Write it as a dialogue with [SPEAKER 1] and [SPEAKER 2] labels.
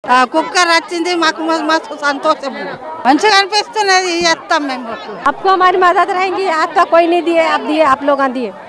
[SPEAKER 1] cooker వచ్చింది మాకు మస్తు సంతోషం మంచిగా అనిపిస్తున్నది చేస్తాం మేము
[SPEAKER 2] आपको हमारी मदद रहेंगी आपका कोई नहीं दिए आप दिए आप लोग दिए